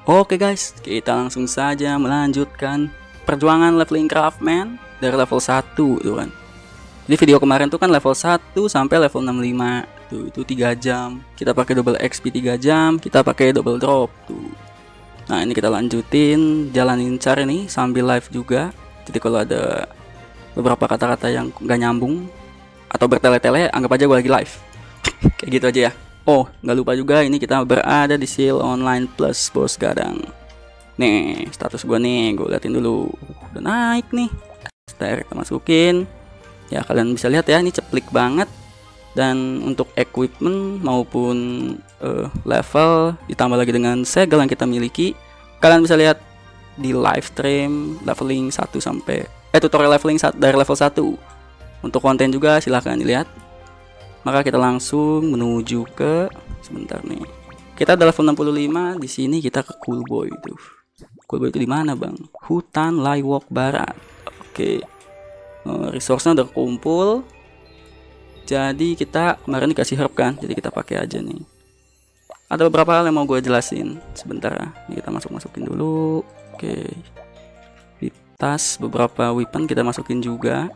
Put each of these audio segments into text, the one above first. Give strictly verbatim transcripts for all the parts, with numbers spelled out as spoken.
Oke guys, kita langsung saja melanjutkan perjuangan leveling Craftman dari level satu tuh kan. Jadi video kemarin tuh kan level satu sampai level enam puluh lima tuh, itu tiga jam. Kita pakai double X P tiga jam, kita pakai double drop tuh. Nah, ini kita lanjutin jalanin cara ini sambil live juga. Jadi kalau ada beberapa kata-kata yang nggak nyambung atau bertele-tele, anggap aja gue lagi live. Kayak gitu aja ya. Oh, nggak lupa juga ini kita berada di Seal Online Plus bos gadang. Nih, status gue nih, gue liatin dulu. Udah naik nih. Start kita masukin. Ya, kalian bisa lihat ya, ini ceplik banget. Dan untuk equipment maupun uh, level ditambah lagi dengan segel yang kita miliki, kalian bisa lihat di live stream leveling satu sampai eh tutorial leveling dari level satu. Untuk konten juga silahkan dilihat. Maka kita langsung menuju ke sebentar nih. Kita ada level enam puluh lima, di sini kita ke Cool Boy itu. Cool Boy itu di mana, Bang? Hutan Laiwok Barat. Oke. Uh, resource-nya udah kumpul. Jadi kita kemarin dikasih herb kan, jadi kita pakai aja nih. Ada beberapa hal yang mau gue jelasin sebentar ya. Ini kita masuk-masukin dulu. Oke. Di tas beberapa weapon kita masukin juga.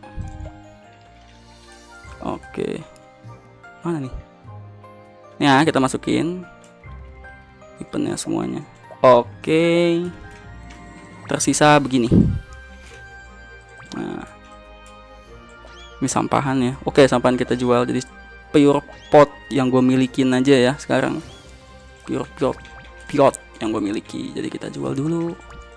Oke. Mana nih? Ya, kita masukin weaponnya semuanya. Oke. Tersisa begini. Nah, ini sampahan ya. Oke, sampahan kita jual. Jadi pure pot yang gue milikin aja ya sekarang. Pure pure pure yang gue miliki. Jadi kita jual dulu.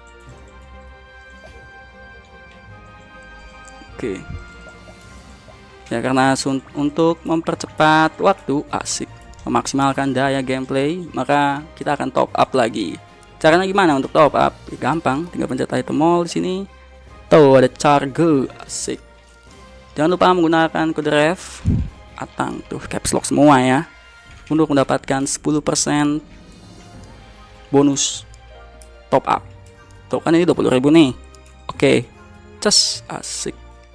Oke. Ya, karena untuk mempercepat waktu, asik, memaksimalkan daya gameplay, maka kita akan top up lagi. Caranya gimana untuk top up? Ya, gampang, tinggal pencet item all di sini. Tuh ada charge, asik. Jangan lupa menggunakan kode ref Atang tuh, caps lock semua ya, untuk mendapatkan sepuluh persen bonus top up. Tuh kan ini dua puluh ribu nih. Oke, ces, asik.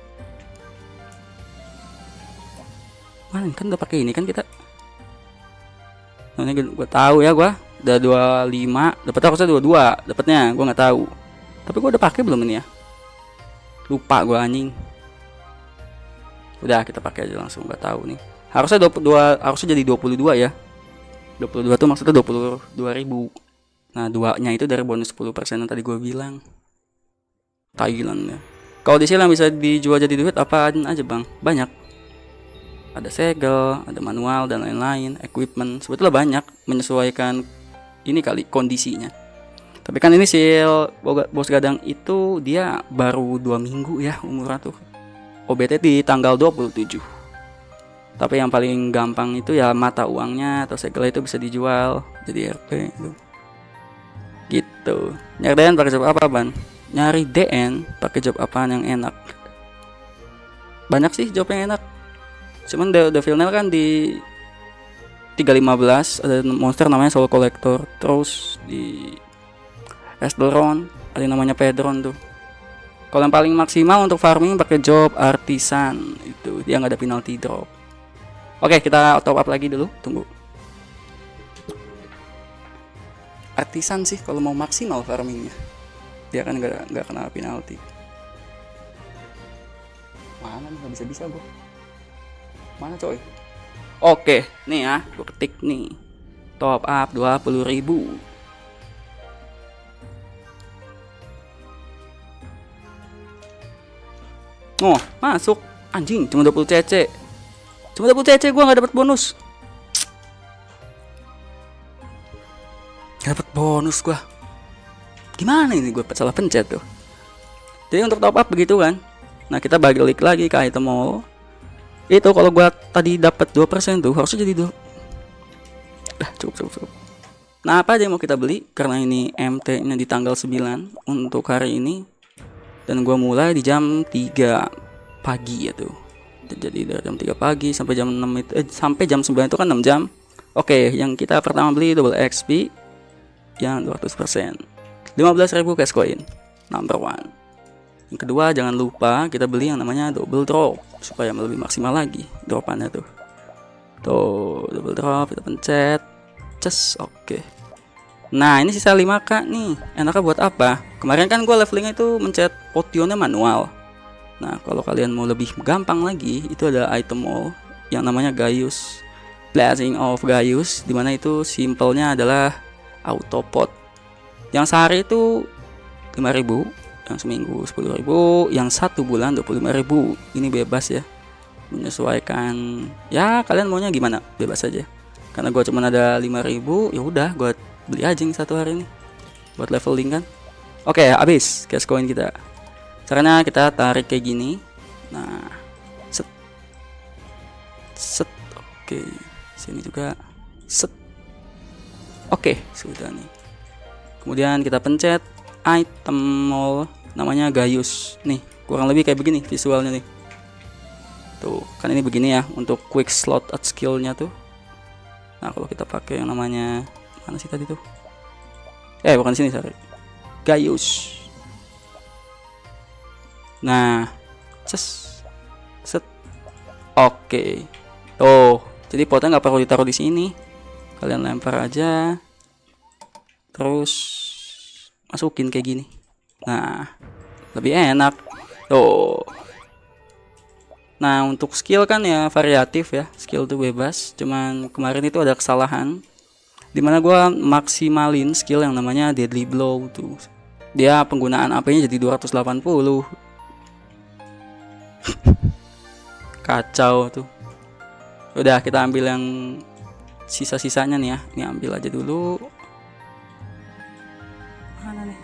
Mana kan udah pakai ini kan kita. Nah, ini gue tahu ya, gue udah dua puluh lima, dapetnya harusnya dua puluh dua, dapetnya gue nggak tahu. Tapi gue udah pakai belum ini ya? Lupa gue anjing. Udah kita pakai aja langsung, nggak tahu nih. Harusnya dua puluh dua, harusnya jadi dua puluh dua ya. dua puluh dua tuh maksudnya dua puluh dua ribu. Nah, duanya itu dari bonus sepuluh persen yang tadi gue bilang. Thailand ya. Kalau di sini yang bisa dijual jadi duit apaan aja, Bang? Banyak. Ada segel, ada manual dan lain-lain, equipment, sebetulnya banyak, menyesuaikan ini kali kondisinya. Tapi kan ini Seal bos gadang itu dia baru dua minggu ya umurnya tuh. O B T di tanggal dua puluh tujuh. Tapi yang paling gampang itu ya mata uangnya atau segel itu bisa dijual jadi R P gitu. Gitu. Nyari D N pakai job apa, Ban? Nyari D N pakai job apaan yang enak? Banyak sih job yang enak. Cuman udah, udah final kan di tiga lima belas ada monster namanya Soul Collector. Terus di Esdelron ada yang namanya Pedron tuh. Kalau yang paling maksimal untuk farming pakai job Artisan, itu dia nggak ada penalty drop. Oke, kita top up lagi dulu, tunggu. Artisan sih kalau mau maksimal farmingnya, dia kan nggak nggak kena penalty. Mana nggak bisa bisa gua. Mana coy? Oke, nih ya, gue ketik nih. Top up dua puluh ribu. Oh, masuk. Anjing, cuma dua puluh C C. Cuma dua puluh C C, gue gak dapet bonus. Gak dapet bonus gue. Gimana ini gue salah pencet tuh. Jadi untuk top up begitu kan. Nah, kita balik lagi ke item all. Itu kalau gua tadi dapat dua persen tuh harusnya jadi dua. Dah, cukup cukup cukup. Nah, apa aja yang mau kita beli karena ini M T-nya di tanggal sembilan untuk hari ini. Dan gua mulai di jam tiga pagi ya tuh. Jadi dari jam tiga pagi sampai jam enam itu eh, sampai jam sembilan itu kan enam jam. Oke, yang kita pertama beli double X P yang dua ratus persen. lima belas ribu cash coin. Number one. Yang kedua, jangan lupa kita beli yang namanya double drop supaya lebih maksimal lagi dropannya tuh. Tuh, double drop kita pencet. Ces, oke. Nah ini sisa lima k nih, enaknya buat apa? Kemarin kan gue levelingnya itu mencet potionnya manual. Nah kalau kalian mau lebih gampang lagi, itu ada item all yang namanya Gaius, Blessing of Gaius, dimana itu simpelnya adalah autopot. Yang sehari itu lima ribu, yang seminggu sepuluh ribu, yang satu bulan dua puluh lima ribu. Ini bebas ya, menyesuaikan ya kalian maunya gimana, bebas aja. Karena gue cuma ada lima ribu, ya udah gue beli aja nih satu hari ini buat leveling kan. Oke, habis cash coin kita. Caranya kita tarik kayak gini. Nah, set set. Oke, sini juga set. Oke, sudah nih. Kemudian kita pencet item mall namanya Gaius. Nih, kurang lebih kayak begini visualnya nih. Tuh, kan ini begini ya untuk quick slot at skillnya tuh. Nah, kalau kita pakai yang namanya mana sih tadi tuh? Eh, bukan sini, sorry. Gaius. Nah, ces, set. Oke. Tuh, jadi potnya nggak perlu ditaruh di sini. Kalian lempar aja. Terus masukin kayak gini. Nah, lebih enak. Tuh. Nah, untuk skill kan ya variatif ya. Skill tuh bebas. Cuman kemarin itu ada kesalahan, dimana gua maksimalin skill yang namanya Deadly Blow tuh. Dia penggunaan A P-nya jadi dua ratus delapan puluh. Kacau tuh. Udah, kita ambil yang sisa-sisanya nih ya. Ini ambil aja dulu. Mana nih?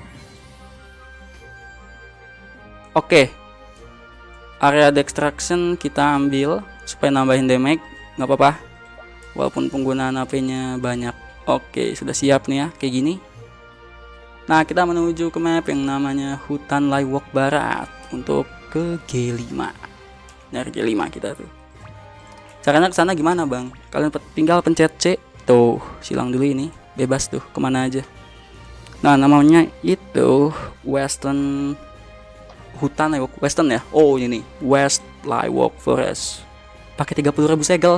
Oke. Area Destruction kita ambil supaya nambahin damage, nggak apa-apa. Walaupun penggunaan A P-nya banyak. Oke, sudah siap nih ya, kayak gini. Nah, kita menuju ke map yang namanya Hutan Laiwok Barat untuk ke G lima. Nyari G lima kita tuh. Caranya ke sana gimana, Bang? Kalian tinggal pencet C. Tuh, silang dulu ini. Bebas tuh, kemana aja. Nah, namanya itu Western Hutan Laiwok Western ya. Oh, ini West Laiwok Forest. Pakai tiga puluh ribu segel.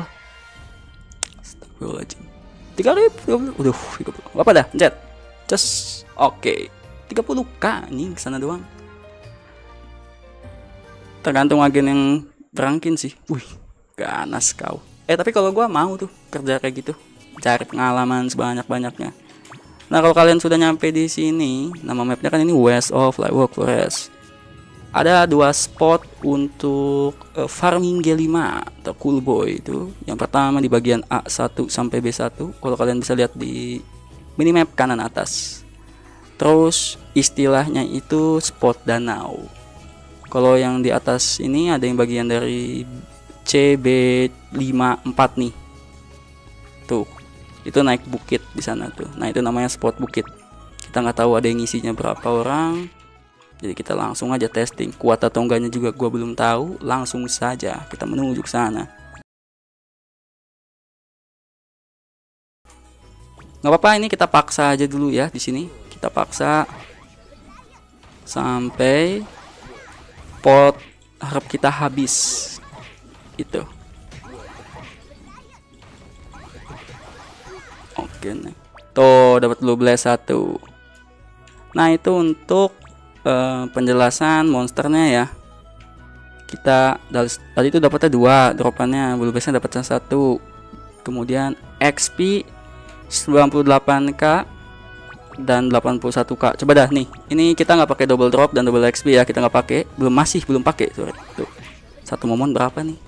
tiga ribu, udah, tiga puluh. Apa dah, pencet. Just, oke. Okay. tiga puluh k nih kesana doang. Tergantung agen yang berangkin sih. Wih, ganas kau. Eh, tapi kalau gua mau tuh kerja kayak gitu, cari pengalaman sebanyak-banyaknya. Nah, kalau kalian sudah nyampe di sini, nama mapnya kan ini West of Laiwok Forest. Ada dua spot untuk uh, farming G lima atau cool boy itu. Yang pertama di bagian A satu sampai B satu. Kalau kalian bisa lihat di minimap kanan atas. Terus istilahnya itu spot danau. Kalau yang di atas ini ada yang bagian dari C B lima empat nih. Tuh, itu naik bukit di sana tuh. Nah, itu namanya spot bukit. Kita nggak tahu ada yang ngisinya berapa orang. Jadi kita langsung aja testing, kuat atau enggaknya juga gua belum tahu. Langsung saja kita menuju ke sana. Nggak apa-apa, ini kita paksa aja dulu ya di sini. Kita paksa sampai pot harap kita habis. Itu. Oke nih. Tuh dapat dua belas satu. Nah, itu untuk Uh, penjelasan monsternya ya. Kita tadi itu dapatnya dua, dropannya blue base-nya dapatnya satu. Kemudian X P sembilan puluh delapan k dan delapan puluh satu k. Coba dah nih. Ini kita nggak pakai double drop dan double X P ya, kita nggak pakai. Belum masih belum pakai. Sorry. Tuh. Satu momon berapa nih?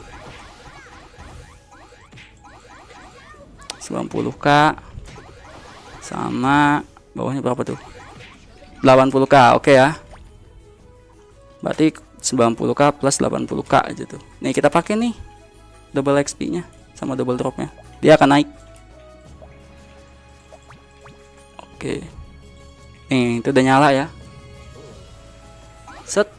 sembilan puluh k sama bawahnya berapa tuh? delapan puluh k, oke okay ya. Berarti sembilan puluh k plus delapan puluh k aja tuh. Nih kita pakai nih double X P-nya sama double drop-nya. Dia akan naik. Oke. Okay. Nih, itu udah nyala ya. Set.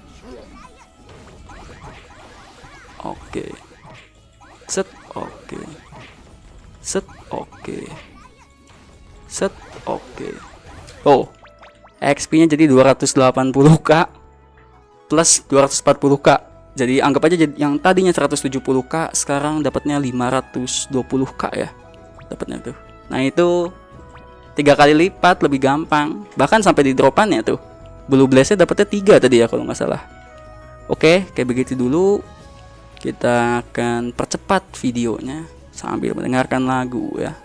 Oke. Okay. Set, oke. Okay. Set, oke. Okay. Set, oke. Okay. Oh. X P-nya jadi dua ratus delapan puluh k plus dua ratus empat puluh k. Jadi anggap aja jadi yang tadinya seratus tujuh puluh k sekarang dapatnya lima ratus dua puluh k ya. Dapatnya tuh. Nah, itu tiga kali lipat lebih gampang. Bahkan sampai di dropannya tuh blue blaze-nya dapetnya tiga tadi ya kalau nggak salah. Oke, kayak begitu dulu. Kita akan percepat videonya sambil mendengarkan lagu ya.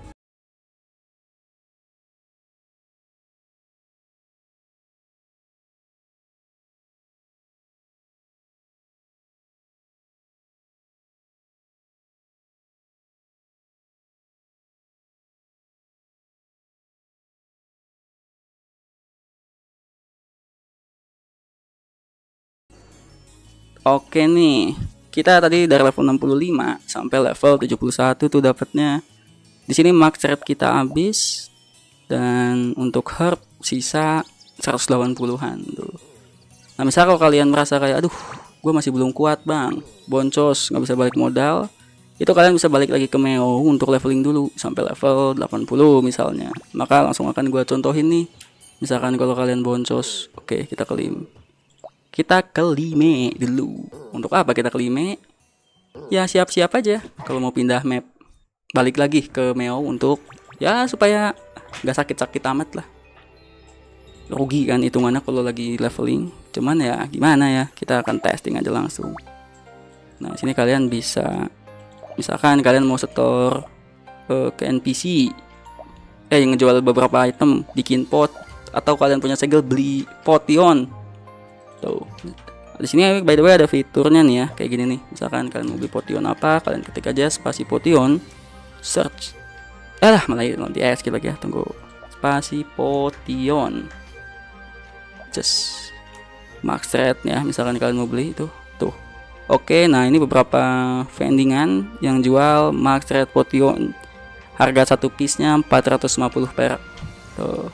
Oke nih, kita tadi dari level enam puluh lima sampai level tujuh puluh satu tuh dapatnya. Di sini max rate kita habis dan untuk herb sisa seratus delapan puluhan tuh. Nah, misal kalau kalian merasa kayak aduh, gue masih belum kuat bang, boncos, nggak bisa balik modal, itu kalian bisa balik lagi ke Meo untuk leveling dulu sampai level delapan puluh misalnya. Maka langsung akan gue contohin nih. Misalkan kalau kalian boncos, oke kita klaim. Kita ke Lime dulu. Untuk apa kita ke Lime? Ya siap-siap aja kalau mau pindah map. Balik lagi ke Meo untuk ya supaya nggak sakit-sakit amat lah. Rugi kan hitungannya kalau lagi leveling. Cuman ya gimana ya, kita akan testing aja langsung. Nah sini kalian bisa, misalkan kalian mau setor uh, ke N P C, eh yang ngejual beberapa item, bikin pot, atau kalian punya segel beli potion. Tuh. Di sini by the way ada fiturnya nih ya, kayak gini nih. Misalkan kalian mau beli potion apa, kalian ketik aja spasi potion, search. Eh lah malah di E S K lagi ya, tunggu. Spasi potion. Just max rate ya, misalkan kalian mau beli itu. Tuh. Oke, nah ini beberapa vendingan yang jual max rate potion. Harga satu piece-nya empat ratus lima puluh perak. Tuh.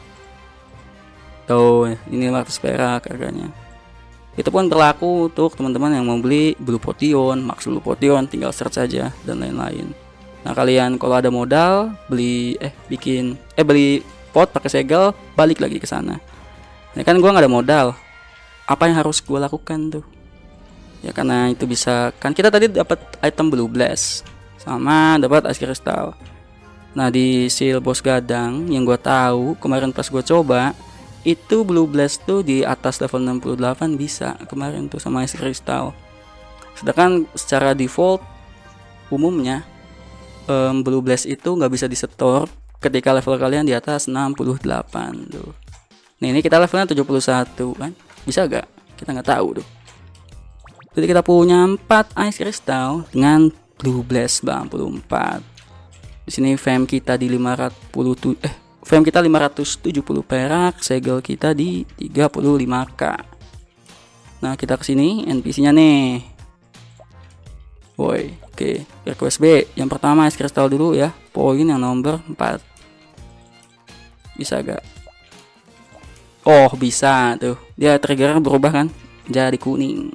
Tuh, ini lima ratus perak harganya. Itu pun berlaku untuk teman-teman yang mau beli blue potion, max blue potion, tinggal search saja dan lain-lain. Nah kalian kalau ada modal beli eh bikin eh beli pot pakai segel, balik lagi ke sana. Ini kan gua nggak ada modal, apa yang harus gua lakukan tuh? Ya karena itu bisa kan kita tadi dapat item blue blaze sama dapat ice crystal. Nah di seal bos gadang yang gua tahu kemarin pas gua coba itu blue blaze tuh di atas level enam puluh delapan bisa kemarin tuh sama ice crystal. Sedangkan secara default umumnya um, blue blaze itu nggak bisa disetor ketika level kalian di atas enam puluh delapan tuh. Nah ini kita levelnya tujuh puluh satu kan, bisa gak? Kita nggak tahu tuh. Jadi kita punya empat ice crystal dengan blue blaze sembilan puluh empat. Di sini fam kita di lima ratus tujuh eh fam kita lima ratus tujuh puluh perak, segel kita di tiga puluh lima k. Nah, kita ke sini N P C-nya nih. Woi, oke, okay. Request B. Yang pertama es kristal dulu ya, poin yang nomor empat. Bisa gak? Oh, bisa tuh. Dia trigger berubah kan? Jadi kuning.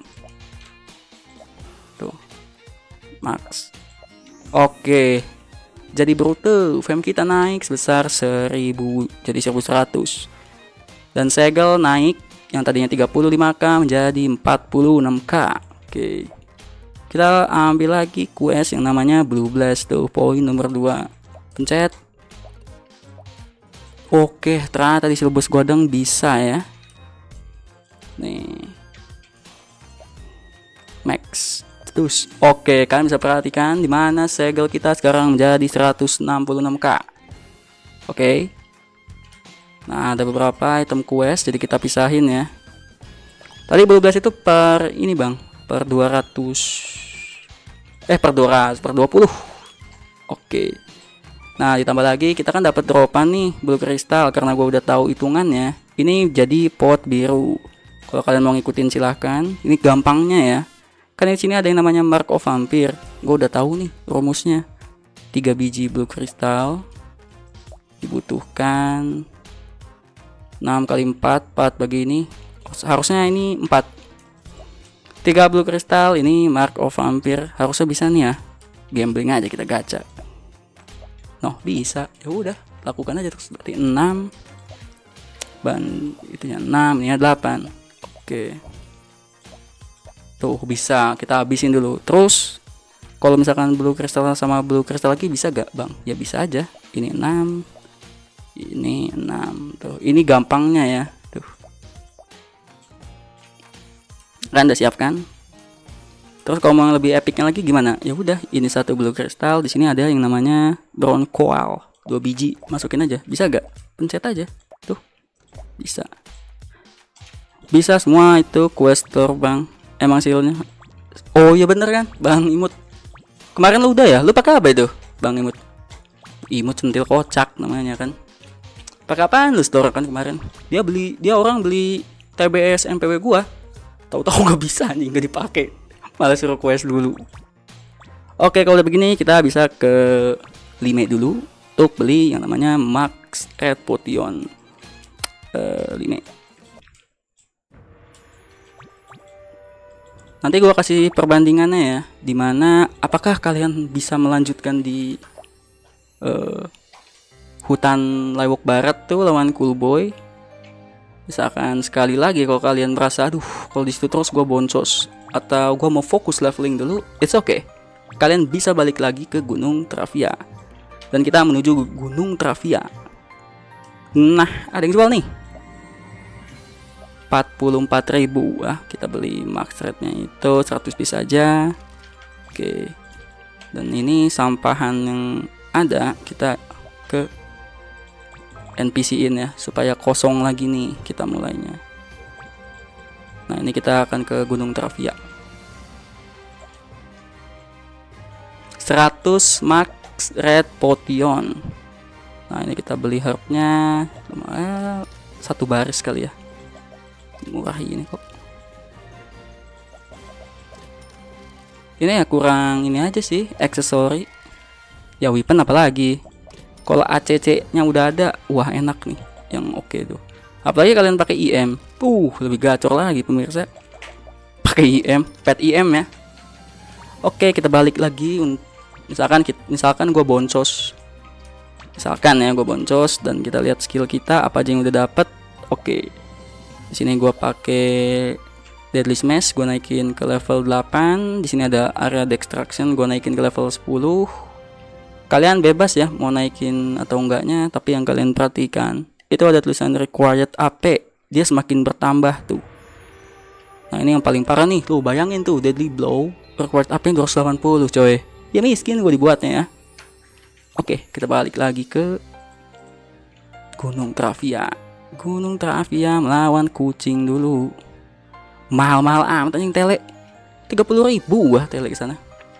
Tuh. Max. Oke. Okay. Jadi brutal, fam kita naik sebesar seribu jadi seribu seratus. Dan segel naik yang tadinya tiga puluh lima k menjadi empat puluh enam k. Oke. Kita ambil lagi quest yang namanya Blue Blast tuh, poin nomor dua. Pencet. Oke, ternyata di silbus godang bisa ya. Nih. Max. Terus, oke, kalian bisa perhatikan di mana segel kita sekarang menjadi seratus enam puluh enam k. Oke. Nah, ada beberapa item quest, jadi kita pisahin ya. Tadi Blue Blast itu per ini bang, per dua ratus, eh per dua ratus, per dua puluh. Oke. Nah, ditambah lagi kita kan dapat dropan nih blue crystal karena gue udah tahu hitungannya. Ini jadi pot biru. Kalau kalian mau ngikutin silahkan. Ini gampangnya ya. Kan di sini ada yang namanya Mark of Vampire. Gue udah tahu nih rumusnya. tiga biji blue crystal dibutuhkan enam kali empat, empat bagi ini. Harusnya ini empat. tiga blue crystal ini Mark of Vampire. Harusnya bisa nih ya. Gambling aja kita gacha. Noh, bisa. Ya udah, lakukan aja terus. Berarti enam. Ban itunya enam, ini delapan. Oke. Tuh bisa kita habisin dulu. Terus kalau misalkan blue crystal sama blue crystal lagi bisa gak bang? Ya bisa aja. Ini enam. Ini enam tuh. Ini gampangnya ya. Tuh. Kalian udah siap kan? Terus kalau mau lebih epicnya lagi gimana? Ya udah, ini satu blue crystal, di sini ada yang namanya brown coal, dua biji, masukin aja. Bisa gak? Pencet aja. Tuh. Bisa. Bisa semua itu quest store, Bang. Emang sealnya. Oh iya bener kan, Bang Imut. Kemarin lu udah ya? Lu pakai apa itu, Bang Imut? Imut centil kocak namanya kan. Pakai apaan lu store kan kemarin? Dia beli, dia orang beli T B S M P W gua. Tahu-tahu nggak bisa nih, nggak dipakai. Malah suruh quest dulu. Oke, kalau udah begini kita bisa ke Lime dulu untuk beli yang namanya Max Red Potion. Uh, Lime. Nanti gua kasih perbandingannya ya, dimana apakah kalian bisa melanjutkan di uh, hutan Lewok Barat tuh lawan Cool Boy. Misalkan sekali lagi kalau kalian merasa aduh kalau di situ terus gue boncos atau gue mau fokus leveling dulu, it's okay. Kalian bisa balik lagi ke Gunung Travia. Dan kita menuju Gunung Travia. Nah, ada yang jual nih. empat puluh empat ribu. Ah, kita beli max rate-nya itu seratus piece aja. Oke. Dan ini sampahan yang ada kita ke N P C-in ya, supaya kosong lagi nih kita mulainya. Nah, ini kita akan ke Gunung Travia. seratus max red potion. Nah, ini kita beli herb-nya lumayan, satu baris kali ya. Murah ini kok. Ini ya kurang ini aja sih, aksesori. Ya weapon apalagi. Kalau A C C-nya udah ada, wah enak nih, yang oke okay tuh. Apalagi kalian pakai I M, uh lebih gacor lagi pemirsa. Pakai I M, pet I M ya. Oke, kita balik lagi. Misalkan misalkan gue boncos, misalkan ya gue boncos dan kita lihat skill kita apa aja yang udah dapet. Oke, di sini gue pakai Deadly Smash, gue naikin ke level delapan. Di sini ada area destruction, gue naikin ke level sepuluh. Kalian bebas ya mau naikin atau enggaknya, tapi yang kalian perhatikan itu ada tulisan required A P, dia semakin bertambah tuh. Nah, ini yang paling parah nih, tuh bayangin tuh deadly blow required A P dua ratus delapan puluh coy. Ya miskin gue dibuatnya ya. Oke, kita balik lagi ke Gunung Travia. Gunung Travia melawan kucing dulu. Mahal-mahal amat anjing tele. tiga puluh ribu wah tele ke sana.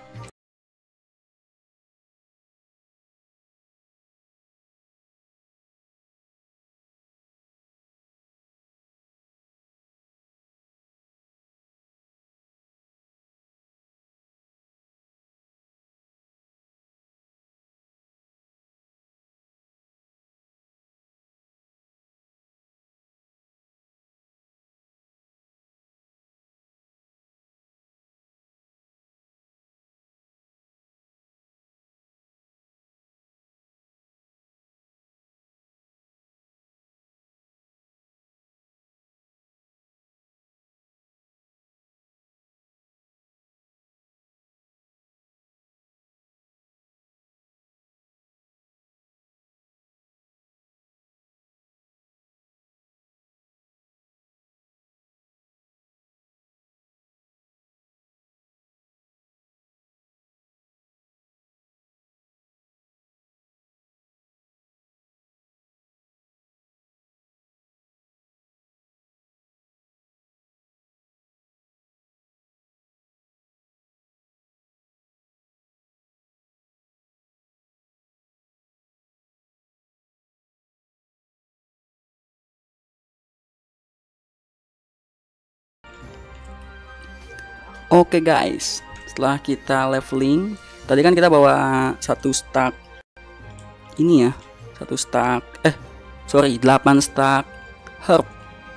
Oke guys, setelah kita leveling, tadi kan kita bawa satu stack ini ya, satu stack, eh sorry delapan stack herb.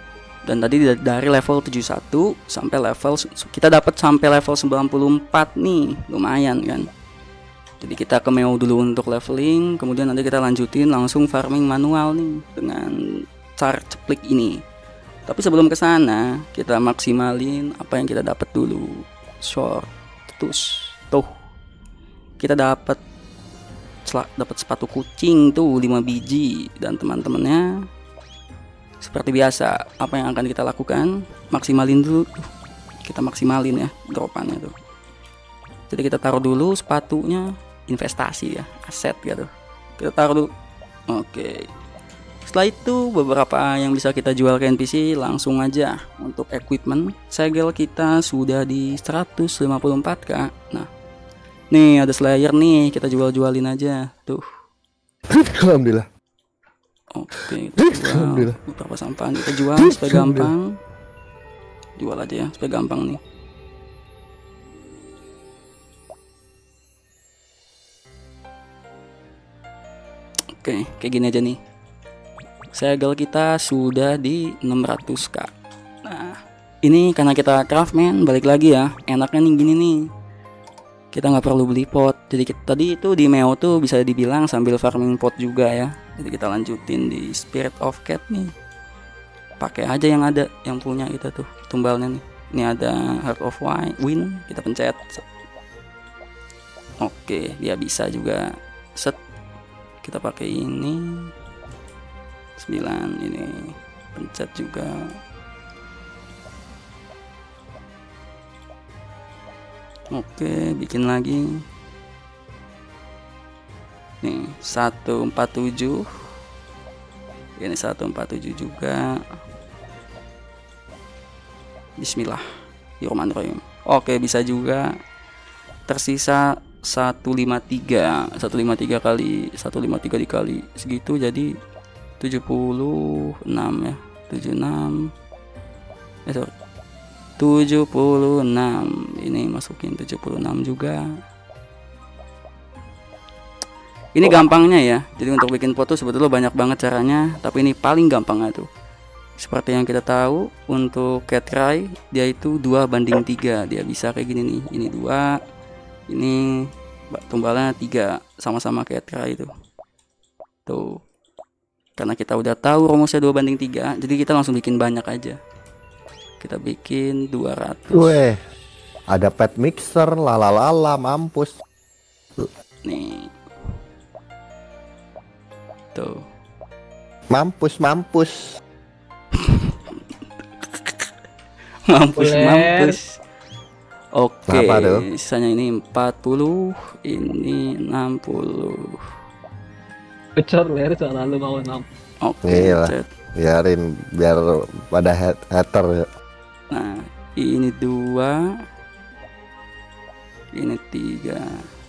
Dan tadi dari level tujuh puluh satu sampai level kita dapat sampai level sembilan puluh empat nih, lumayan kan. Jadi kita ke Meo dulu untuk leveling, kemudian nanti kita lanjutin langsung farming manual nih dengan cara ceplik ini. Tapi sebelum ke sana, kita maksimalin apa yang kita dapat dulu. Short, terus tuh kita dapat dapat sepatu kucing tuh lima biji dan teman-temannya. Seperti biasa, apa yang akan kita lakukan? Maksimalin dulu. Kita maksimalin ya dropannya tuh. Jadi kita taruh dulu sepatunya, investasi ya, aset gitu. Kita taruh dulu. Oke. Setelah itu beberapa yang bisa kita jual ke N P C langsung aja. Untuk equipment, segel kita sudah di seratus lima puluh empat k. Nah, nih ada Slayer nih, kita jual-jualin aja tuh. Alhamdulillah. Oke, kita jual beberapa sampah kita jual supaya gampang. Jual aja ya supaya gampang nih. Oke, kayak gini aja nih. Segel kita sudah di enam ratus k. Nah, ini karena kita craftman, balik lagi ya. Enaknya nih gini nih. Kita nggak perlu beli pot. Jadi kita, tadi itu di Meo tuh bisa dibilang sambil farming pot juga ya. Jadi kita lanjutin di Spirit of Cat nih. Pakai aja yang ada, yang punya kita tuh tumbalnya nih. Ini ada Heart of Wind, kita pencet. Oke, dia bisa juga. Set. Kita pakai ini. sembilan ini pencet juga. Oke, bikin lagi nih seratus empat puluh tujuh. Ini seratus empat puluh tujuh juga. Bismillahirrahmanirrahim. Oke, bisa juga. Tersisa seratus lima puluh tiga. seratus lima puluh tiga kali seratus lima puluh tiga dikali segitu jadi tujuh puluh enam ya. tujuh puluh enam. Eh sorry. tujuh puluh enam. Ini masukin tujuh puluh enam juga. Ini gampangnya ya. Jadi untuk bikin pot tuh sebetulnya banyak banget caranya, tapi ini paling gampangnya tuh. Seperti yang kita tahu untuk Catcry dia itu dua banding tiga. Dia bisa kayak gini nih. Ini dua. Ini tumbalnya tiga, sama-sama Catcry itu. Tuh. Karena kita udah tahu rumusnya dua banding tiga, jadi kita langsung bikin banyak aja. Kita bikin dua ratus. Weh, ada pet mixer, lalalala, mampus. Nih. Tuh. Mampus, mampus. mampus, mampus. Oke, okay. Sisanya ini empat puluh, ini enam puluh. Pecor ler soal lu mau enam. Oke, okay, biarin biar pada hat hater ya. Nah, ini dua, ini tiga.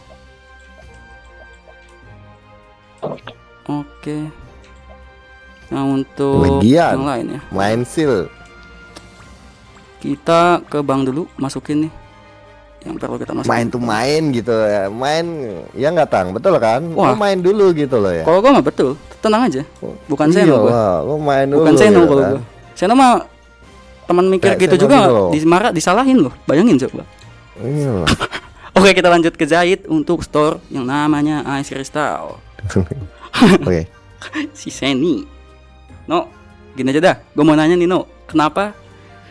Oke. Nah, untuk Legian, yang lain ya. Main seal. Kita ke bank dulu, masukin nih. Yang perlu kita masukin. Main tuh main gitu ya. Main ya nggak Tang, betul kan? Wah, lu main dulu gitu loh ya. Kalau gua mah betul, tenang aja. Bukan iya, Seno gua. Lu main dulu. Bukan Seno gitu kalau kan. gua. Seno mah teman mikir Kayak gitu Seno juga gitu dimarah, disalahin loh. Bayangin coba. Iya. Oke, kita lanjut ke Zahid untuk store yang namanya Ice Crystal. Oke. Si Seni. No, gini aja dah. Gua mau nanya nih, No. Kenapa?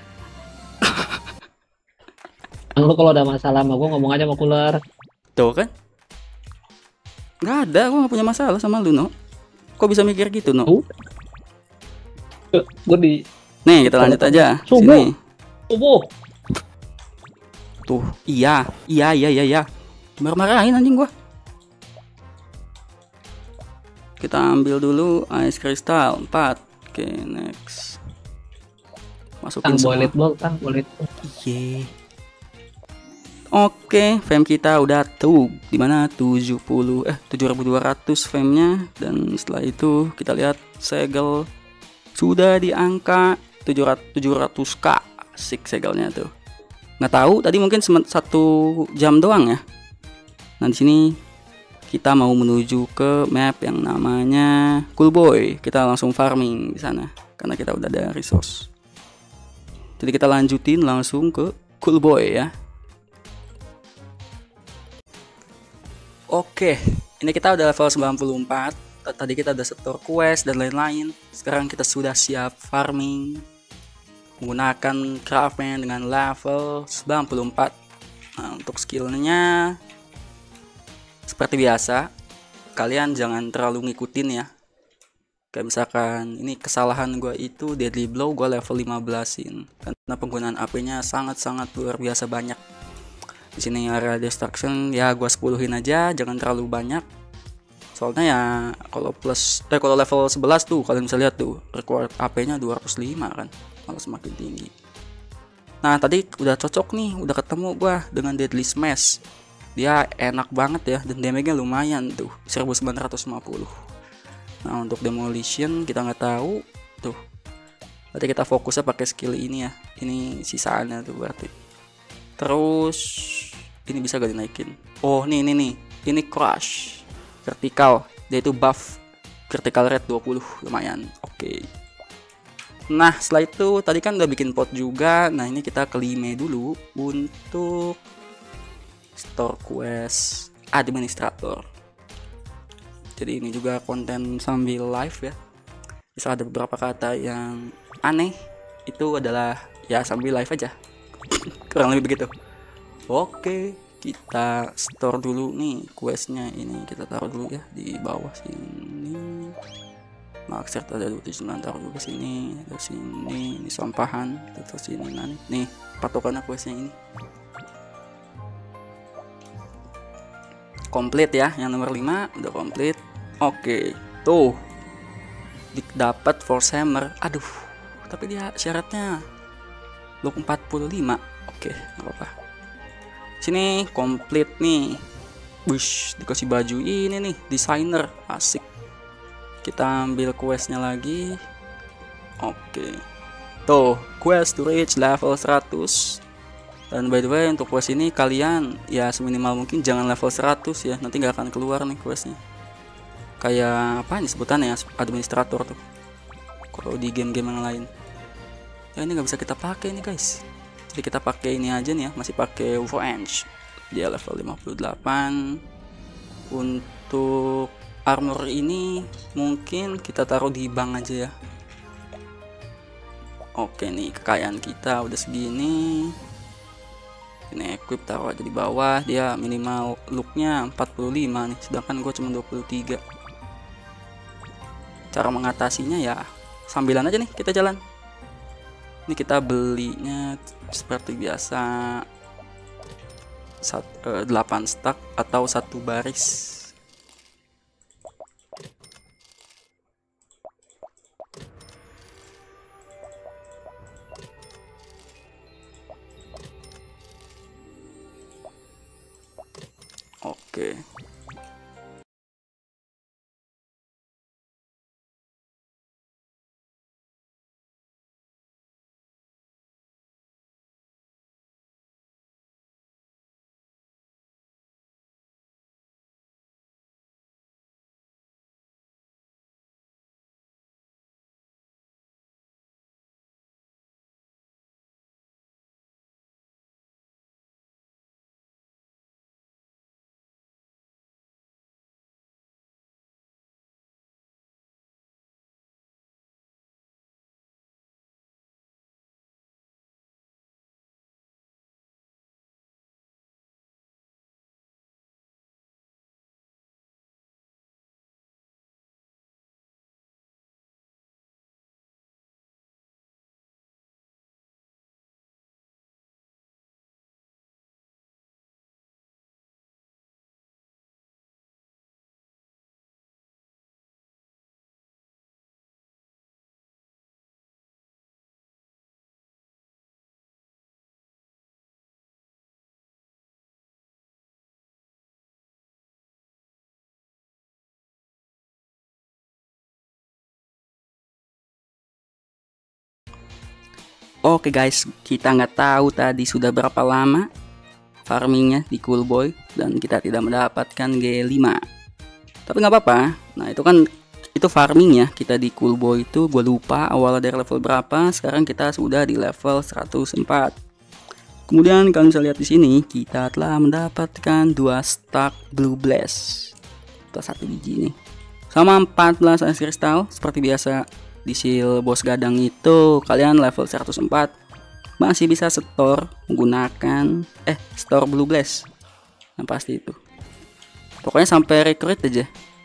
Lu kalau ada masalah sama gua ngomong aja sama Cooler. Tuh kan? Nggak ada, gua nggak punya masalah sama lu, No. Kok bisa mikir gitu, No? Uh. Gua di Nih, kita lanjut aja. Subuh. Sini. Subuh. Tuh, iya, iya, iya, iya, iya. Marah-marahin anjing gua. Kita ambil dulu Ice Crystal empat. Oke, next. Masukin Tang semua. bolet bol, tang bolet. Iya. Oke, fame kita udah tuh dimana tujuh puluh eh tujuh ribu dua ratus fame-nya, dan setelah itu kita lihat segel sudah di angka tujuh ratus k. Asik segelnya tuh. Nggak tahu tadi mungkin satu jam doang ya. Nah, di sini kita mau menuju ke map yang namanya Cool Boy. Kita langsung farming di sana karena kita udah ada resource. Jadi kita lanjutin langsung ke Cool Boy ya. Oke, ini kita udah level sembilan puluh empat. Tadi kita udah setor quest dan lain-lain. Sekarang kita sudah siap farming menggunakan craftman dengan level sembilan puluh empat. Nah, untuk skillnya seperti biasa, kalian jangan terlalu ngikutin ya. Kayak misalkan ini kesalahan gue itu deadly blow gue level lima belasin karena penggunaan A P-nya sangat-sangat luar biasa banyak. Di sini area destruction ya gue sepuluhin aja, jangan terlalu banyak. Soalnya ya kalau plus eh kalau level sebelas tuh kalian bisa lihat tuh required A P-nya dua ratus lima kan, malah semakin tinggi. Nah, tadi udah cocok nih, udah ketemu gua dengan Deadly Smash. Dia enak banget ya dan damage-nya lumayan tuh, seribu sembilan ratus lima puluh. Nah, untuk demolition kita nggak tahu tuh. Berarti kita fokusnya pakai skill ini ya. Ini sisaannya tuh berarti. Terus ini bisa gak dinaikin? Oh, nih nih nih. Ini crush vertikal. Dia itu buff vertical rate dua puluh, lumayan. Oke. Okay. Nah, setelah itu tadi kan udah bikin pot juga. Nah, ini kita ke lima dulu untuk store quest administrator. Jadi ini juga konten sambil live ya. Bisa ada beberapa kata yang aneh, itu adalah ya sambil live aja. Kurang lebih begitu. Oke, kita store dulu nih questnya. Ini kita taruh dulu ya di bawah sini. Max set ada dua puluh sembilan, taruh dulu sini, dari sini, ini sampahan, terus sini nanti. Nih, patokannya questnya ini. Komplit ya, yang nomor lima udah komplit. Oke, tuh dapat Force Hammer. Aduh, tapi dia syaratnya blok empat puluh lima. Oke, nggak apa-apa. Sini komplit nih. Bush, dikasih baju ini nih, designer, asik. Kita ambil questnya lagi. Oke, tuh quest to reach level seratus. Dan by the way untuk quest ini kalian ya seminimal mungkin jangan level seratus ya, nanti nggak akan keluar nih questnya. Kayak apa nih sebutannya ya, administrator tuh kalau di game-game yang lain. Ya ini nggak bisa kita pakai nih guys, jadi kita pakai ini aja nih ya, masih pakai U F O Eng. Dia level lima puluh delapan. Untuk armor ini mungkin kita taruh di bank aja ya. Oke nih kekayaan kita udah segini. Ini equip taruh aja di bawah. Dia minimal looknya empat puluh lima nih, sedangkan gue cuma dua puluh tiga. Cara mengatasinya ya sambilan aja nih kita jalan. Ini kita belinya seperti biasa sat, eh, delapan stack atau satu baris. Oke. Oke guys, kita nggak tahu tadi sudah berapa lama farmingnya di Cool Boy dan kita tidak mendapatkan G lima. Tapi nggak apa-apa. Nah itu kan itu farming ya, kita di Cool Boy itu gue lupa awalnya dari level berapa. Sekarang kita sudah di level seratus empat. Kemudian kalian bisa lihat di sini kita telah mendapatkan dua stack Blue Blast plus satu biji nih, sama empat belas ice crystal seperti biasa. Di seal bos gadang itu kalian level seratus empat masih bisa store menggunakan eh store Blue Blast. Nah pasti itu pokoknya sampai recruit aja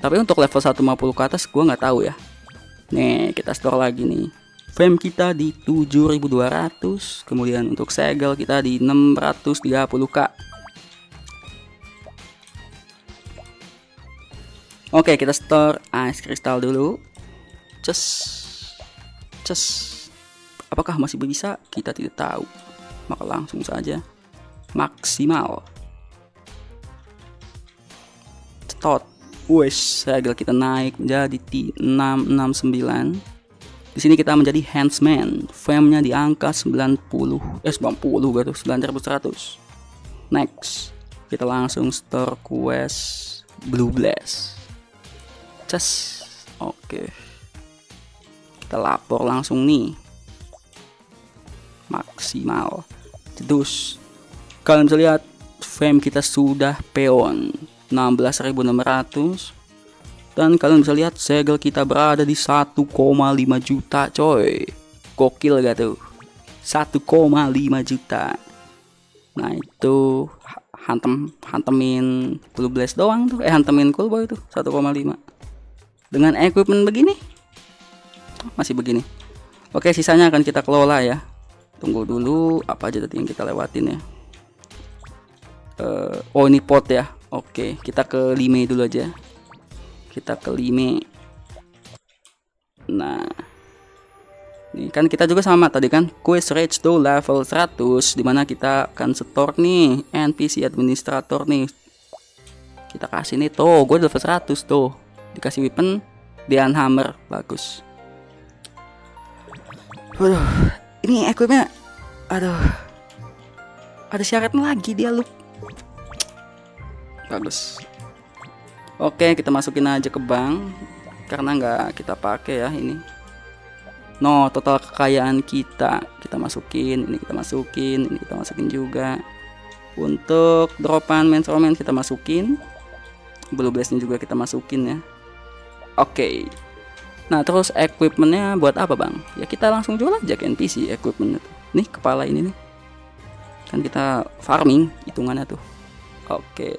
Tapi untuk level seratus lima puluh ke atas gua nggak tahu ya. Nih, kita store lagi nih. Fame kita di tujuh ribu dua ratus, kemudian untuk segel kita di enam ratus tiga puluh k. Oke, kita store ice crystal dulu. Cus. Cus. Apakah masih bisa? Kita tidak tahu. Maka langsung saja maksimal. Cetot. Wes, segel kita naik menjadi enam enam sembilan. Di sini kita menjadi Handsman. Fame-nya di angka sembilan puluh. Eh sembilan puluh gitu, sembilan ribu seratus. Next, kita langsung store quest Blue Blast. Ces. Oke. Kita lapor langsung nih. Maksimal. Terus kalian bisa lihat fame kita sudah peon enam belas ribu enam ratus. Dan kalian bisa lihat segel kita berada di satu koma lima juta coy. Gokil gak tuh? satu koma lima juta. Nah itu hantem hantemin Blue Blast doang tuh. Eh hantemin Cool Boy tuh satu koma lima. Dengan equipment begini masih begini. Oke, sisanya akan kita kelola ya. Tunggu dulu apa aja tadi yang kita lewatin ya. uh, Oh ini pot ya. Oke, kita ke lima dulu aja. Kita ke lima. Nah, ini kan kita juga sama tadi kan, quest reach to level seratus, dimana kita akan store nih N P C administrator nih. Kita kasih nih tuh, gue level seratus tuh, dikasih weapon Dian Hammer, bagus. Waduh, ini equipnya, aduh, ada syaratnya lagi dia lu. Bagus. Oke, kita masukin aja ke bank karena nggak kita pakai ya ini. No, total kekayaan kita kita masukin, ini kita masukin, ini kita masukin juga. Untuk dropan Men's Romance kita masukin, Blue Blast-nya juga kita masukin ya. Oke. Nah, terus equipmentnya buat apa bang? Ya kita langsung jual aja ke N P C equipment itu. Nih kepala ini nih, kan kita farming hitungannya tuh. Oke.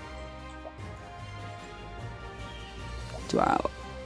Jual.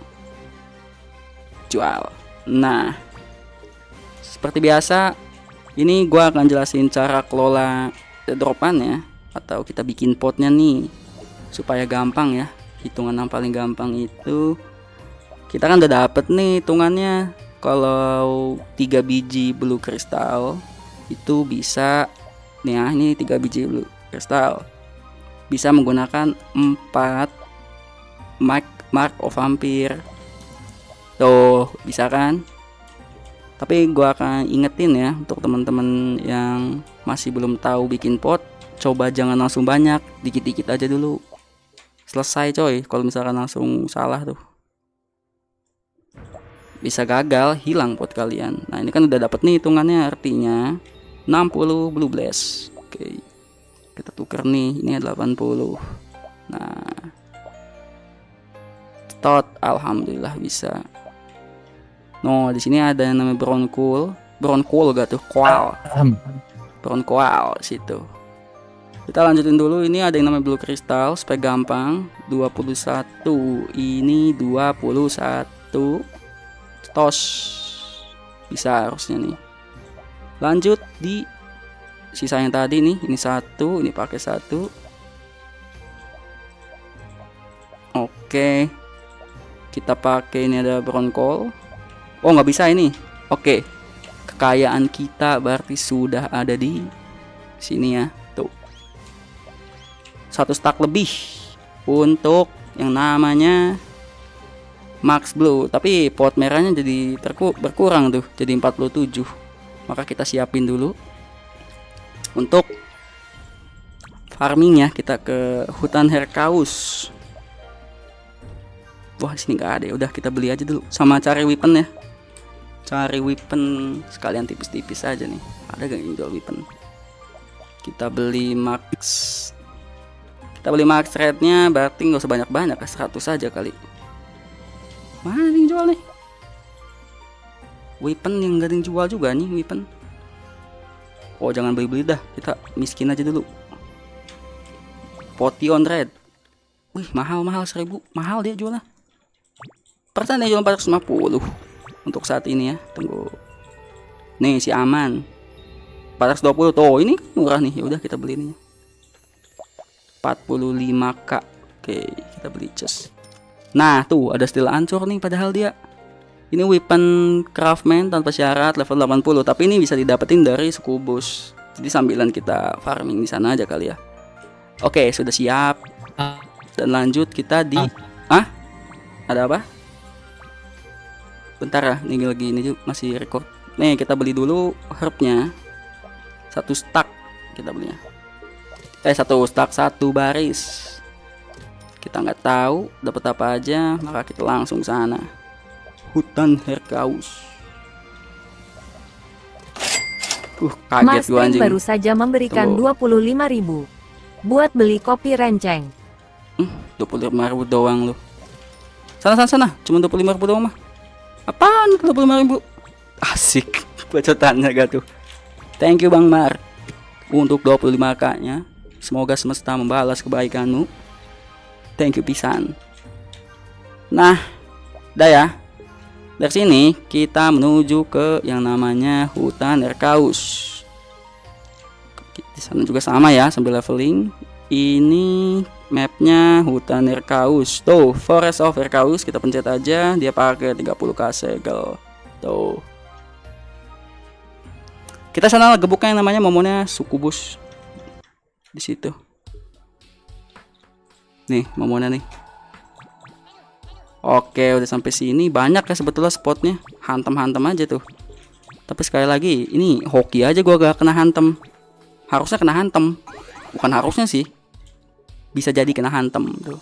Jual. Nah, seperti biasa, ini gua akan jelasin cara kelola dropan ya, atau kita bikin potnya nih supaya gampang ya. Hitungan yang paling gampang itu kita kan udah dapet nih hitungannya. Kalau tiga biji blue crystal itu bisa nih ya, ini tiga biji blue crystal bisa menggunakan empat mark mark of vampire. Tuh, bisa kan? Tapi gua akan ingetin ya untuk teman-teman yang masih belum tahu bikin pot, coba jangan langsung banyak, dikit-dikit aja dulu. Selesai coy, kalau misalkan langsung salah tuh bisa gagal, hilang pot kalian. Nah, ini kan udah dapet nih hitungannya, artinya enam puluh Blue Blast. Oke. Kita tuker nih, ini delapan puluh. Nah, tot, alhamdulillah bisa. No, di sini ada yang namanya brown cool, brown cool gak tuh, koal, brown koal situ. Kita lanjutin dulu, ini ada yang namanya blue crystal supaya gampang. dua puluh satu, ini dua puluh satu, tos, bisa harusnya nih. Lanjut di sisa yang tadi nih, ini satu, ini pakai satu. Oke, kita pakai ini ada brown coal. Oh nggak bisa ini. Oke, kekayaan kita berarti sudah ada di sini ya. Tuh, satu stack lebih untuk yang namanya Max Blue. Tapi pot merahnya jadi terku berkurang tuh, jadi empat puluh tujuh. Maka kita siapin dulu untuk farming ya. Kita ke hutan Herkaus. Wah, sini nggak ada ya. Udah, kita beli aja dulu sama cari weapon ya. Cari weapon sekalian tipis-tipis aja nih. Ada gak yang jual weapon? Kita beli max. Kita beli max rate-nya berarti nggak usah banyak-banyak, seratus aja kali. Mana yang jual nih? Weapon yang gak ada yang jual juga nih weapon. Oh, jangan beli-beli dah. Kita miskin aja dulu. Potion red. Wih, mahal mahal seribu, mahal dia jualnya. Persen dia jual empat ratus lima puluh untuk saat ini ya. Tunggu. Nih si aman. empat ratus dua puluh tuh, ini murah nih. Ya udah kita beli nih. empat puluh lima k. Oke, kita beli chest. Nah, tuh ada steel ancur nih padahal dia. Ini weapon craftman tanpa syarat level delapan puluh, tapi ini bisa didapetin dari Succubus. Jadi sambilan kita farming di sana aja kali ya. Oke, sudah siap. Dan lanjut kita di ah? Ada apa? Bentar ya, ini lagi ini masih record. Nih, kita beli dulu herbnya. Satu stack kita belinya. Eh, satu stack satu baris. Kita nggak tahu dapat apa aja, maka kita langsung sana. Hutan Herkaus. Uh, kaget Mas gua anjing. baru saja memberikan dua puluh lima ribu buat beli kopi renceng. Hmm, dua puluh lima ribu doang lu. Sana sana sana, cuma dua puluh lima ribu doang mah. Apaan dua puluh lima ribu? Asik. Bacotannya gak tuh. Thank you Bang Mar untuk dua puluh lima k-nya. Semoga semesta membalas kebaikanmu. Thank you pisan. Nah, dah ya. Dari sini kita menuju ke yang namanya hutan Herkaus. Di sana juga sama ya, sambil leveling. Ini mapnya hutan Herkaus. Tuh, Forest of Herkaus, kita pencet aja, dia pakai tiga puluh k segel. Tuh. Kita sana gebuknya yang namanya momonnya Succubus. Di situ. Nih, momonnya nih. Oke, udah sampai sini. Banyak ya sebetulnya spotnya. Hantem-hantem aja tuh. Tapi sekali lagi, ini hoki aja gua gak kena hantem. Harusnya kena hantem. Bukan harusnya sih. Bisa jadi kena hantem tuh.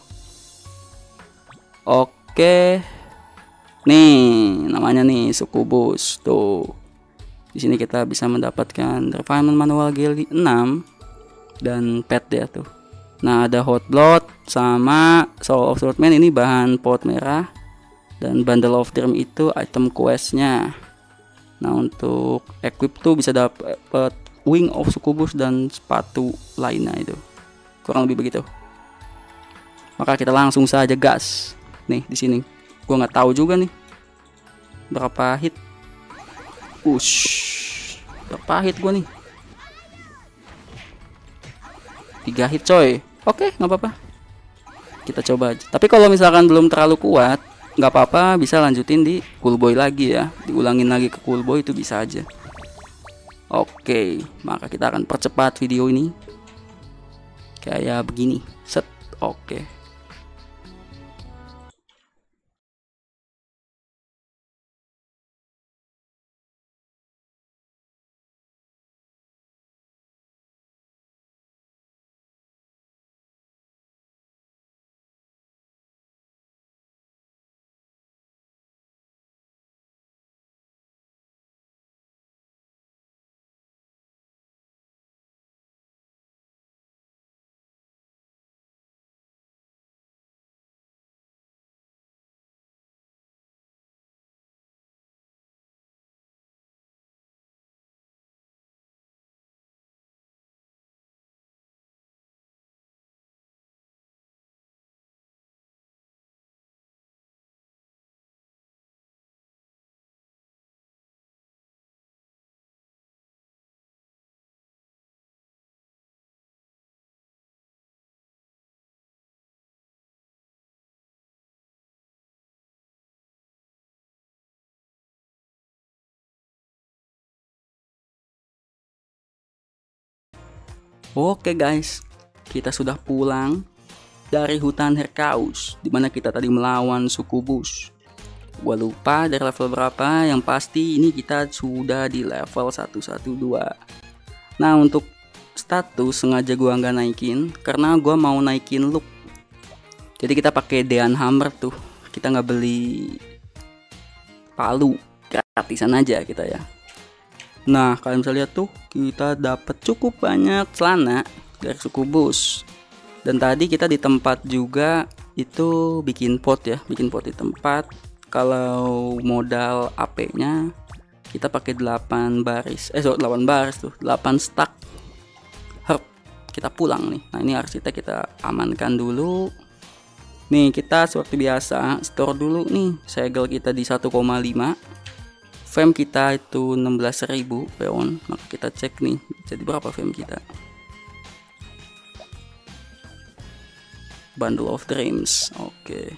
Oke. Nih, namanya nih Succubus tuh. Di sini kita bisa mendapatkan refinement manual Gilly enam dan pet dia tuh. Nah, ada hot blood sama soul of swordman, ini bahan pot merah, dan bundle of dream itu item questnya. Nah, untuk equip tuh bisa dapat wing of Succubus dan sepatu lainnya itu. Kurang lebih begitu. Maka kita langsung saja gas. Nih di sini. Gua nggak tahu juga nih berapa hit. Ush. Berapa hit gua nih? tiga hit coy. Oke, nggak apa-apa. Kita coba aja. Tapi kalau misalkan belum terlalu kuat, nggak apa-apa, bisa lanjutin di cool boy lagi ya. Diulangin lagi ke cool boy itu bisa aja. Oke, maka kita akan percepat video ini. Kayak begini. Set. Oke. Oke guys, kita sudah pulang dari hutan Herkaus, dimana kita tadi melawan Succubus. Gua lupa dari level berapa, yang pasti ini kita sudah di level seratus dua belas. Nah, untuk status sengaja gua nggak naikin karena gua mau naikin look. Jadi kita pakai Dean Hammer tuh, kita nggak beli palu, gratisan aja kita ya. Nah, kalian bisa lihat tuh, kita dapat cukup banyak celana dari Succubus. Dan tadi kita di tempat juga itu bikin pot ya, bikin pot di tempat. Kalau modal A P-nya kita pakai delapan baris. Eh, so, delapan baris tuh, delapan stack herb. Kita pulang nih. Nah, ini arsitek kita amankan dulu. Nih kita seperti biasa store dulu nih segel kita di satu koma lima, fame kita itu enam belas ribu peon. Maka kita cek nih jadi berapa fame kita. Bundle of Dreams. Oke,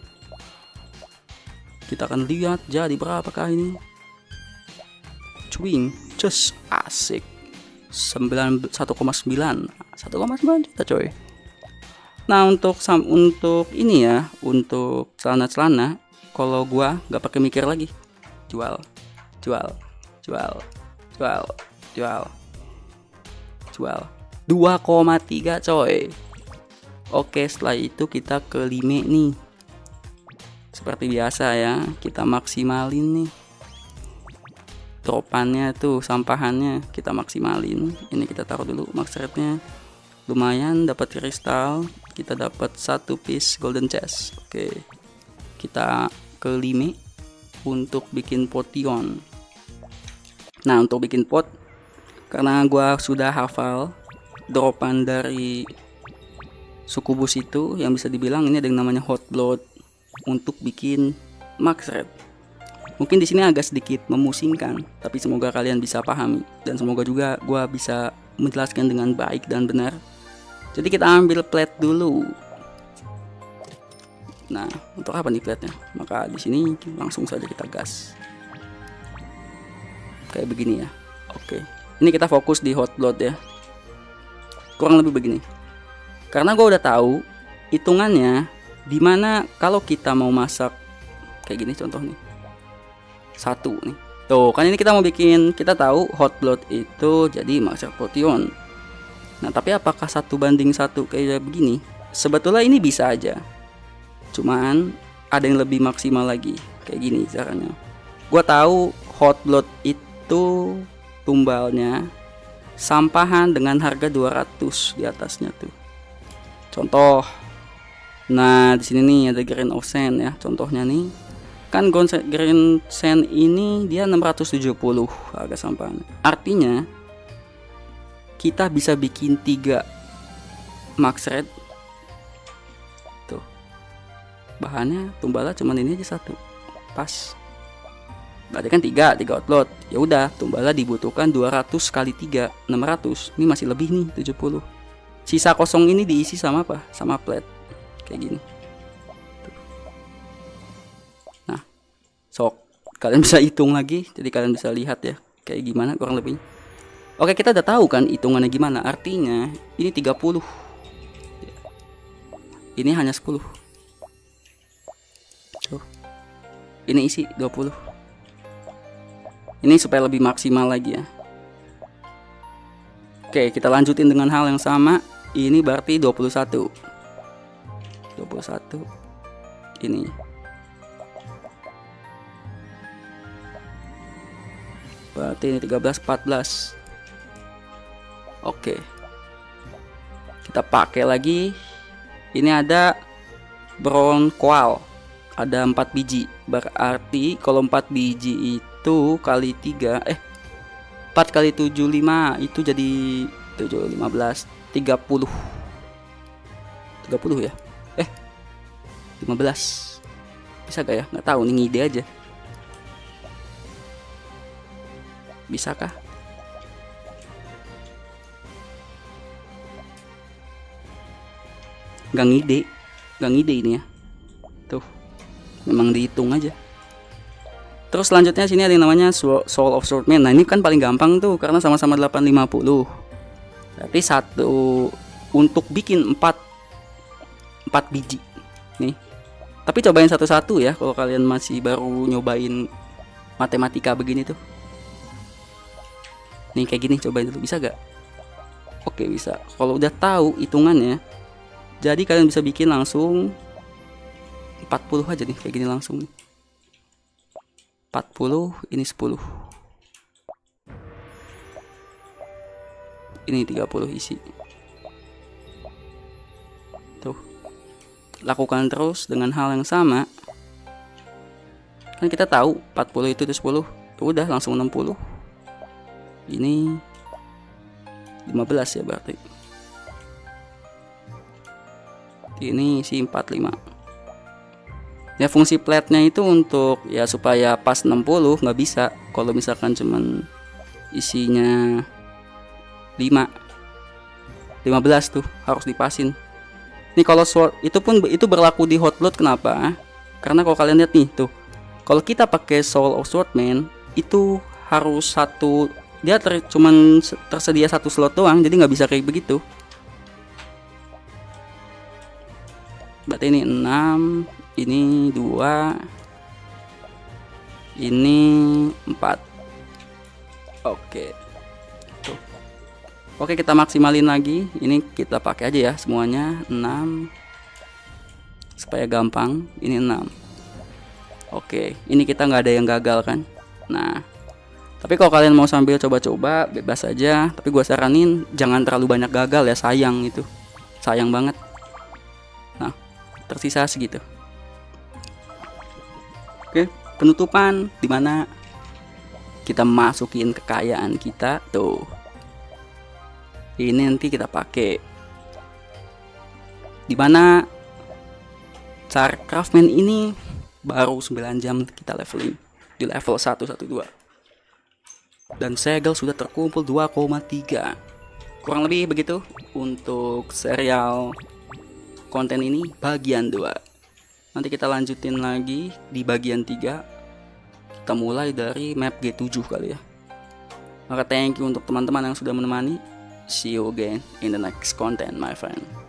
kita akan lihat jadi berapakah ini. Swing just asik satu koma sembilan satu koma sembilan juta coy. Nah untuk sam untuk ini ya, untuk celana-celana, kalau gua nggak pakai mikir lagi, jual, jual, jual, jual, jual, jual, dua koma tiga coy. Oke, setelah itu kita ke lime nih. Seperti biasa ya, kita maksimalin nih. Dropannya tuh, sampahannya kita maksimalin. Ini kita taruh dulu max rate-nya. Lumayan dapat kristal, kita dapat satu piece golden chest. Oke, kita ke lime untuk bikin potion. Nah untuk bikin pot, karena gua sudah hafal dropan dari Succubus itu, yang bisa dibilang ini ada yang namanya hot blood untuk bikin max rate. Mungkin di sini agak sedikit memusingkan, tapi semoga kalian bisa pahami dan semoga juga gua bisa menjelaskan dengan baik dan benar. Jadi kita ambil plate dulu. Nah, untuk apa nih plate-nya? Maka di sini langsung saja kita gas. Kayak begini ya. Oke. Ini kita fokus di hot blood ya. Kurang lebih begini. Karena gue udah tahu hitungannya dimana kalau kita mau masak kayak gini contoh nih. Satu nih. Tuh, kan ini kita mau bikin, kita tahu hot blood itu jadi masak potion. Nah tapi apakah satu banding satu kayak begini? Sebetulnya ini bisa aja, cuman ada yang lebih maksimal lagi kayak gini caranya. Gua tahu hot blood itu tumbalnya sampahan dengan harga dua ratus di atasnya tuh. Contoh, nah di sini nih ada grain of sand ya. Contohnya nih, kan grain sand ini dia enam ratus tujuh puluh harga sampahan. Artinya kita bisa bikin tiga max rate tuh. Bahannya tumbalnya cuman ini aja satu, pas. Berarti kan tiga, tiga outload. Ya udah, tumbalnya dibutuhkan dua ratus kali tiga, enam ratus. Ini masih lebih nih, tujuh puluh. Sisa kosong ini diisi sama apa? Sama plate. Kayak gini. Tuh. Nah, sok kalian bisa hitung lagi, jadi kalian bisa lihat ya kayak gimana kurang lebih. Oke, kita udah tahu kan hitungannya gimana. Artinya ini tiga puluh. Ini hanya sepuluh. Tuh. Ini isi dua puluh. Ini supaya lebih maksimal lagi ya. Oke, kita lanjutin dengan hal yang sama. Ini berarti dua puluh satu. dua puluh satu. Ini. Berarti ini tiga belas, empat belas. Oke, kita pakai lagi. Ini ada brown coal, ada empat biji. Berarti kalau empat biji itu kali tiga, eh empat kali tujuh lima itu jadi tujuh lima belas tiga puluh. tiga puluh ya? Eh lima belas. Bisa gak ya? Nggak tahu, nih ngide aja. Bisakah? Gak ngide, gak ngide ini ya. Tuh, memang dihitung aja. Terus selanjutnya sini ada yang namanya Soul of Swordman. Nah ini kan paling gampang tuh karena sama-sama delapan lima puluh. Berarti satu untuk bikin empat empat biji nih. Tapi cobain satu-satu ya kalau kalian masih baru nyobain matematika begini tuh. Nih kayak gini, cobain dulu, bisa gak? Oke bisa. Kalau udah tahu hitungannya, jadi kalian bisa bikin langsung empat puluh aja nih, kayak gini langsung nih. empat puluh, ini sepuluh. Ini tiga puluh isi. Tuh. Lakukan terus dengan hal yang sama. Kan kita tahu empat puluh itu sepuluh. Ya udah langsung enam puluh. Ini lima belas ya berarti. Ini si empat puluh lima. Ya fungsi plate-nya itu untuk ya supaya pas enam puluh, nggak bisa kalau misalkan cuman isinya lima, lima belas tuh harus dipasin. Nih kalau sword itu pun itu berlaku di hot load. Kenapa? Karena kalau kalian lihat nih tuh, kalau kita pakai Soul of Swordman itu harus satu, dia ter, cuman tersedia satu slot doang, jadi nggak bisa kayak begitu. Berarti ini enam, ini dua, ini empat. Oke. Tuh. Oke, kita maksimalin lagi. Ini kita pakai aja ya semuanya enam supaya gampang. Ini enam. Oke, ini kita nggak ada yang gagal kan. Nah, tapi kalau kalian mau sambil coba-coba bebas aja, tapi gua saranin jangan terlalu banyak gagal ya, sayang itu. Sayang banget. Nah, tersisa segitu. Oke, penutupan dimana kita masukin kekayaan kita tuh. Ini nanti kita pakai. Dimana cara craftman ini baru sembilan jam kita leveling di level seratus dua belas. Dan segel sudah terkumpul dua koma tiga. Kurang lebih begitu untuk serial konten ini bagian dua. Nanti kita lanjutin lagi di bagian tiga. Kita mulai dari map G tujuh kali ya. Maka thank you untuk teman-teman yang sudah menemani. See you again in the next content my friend.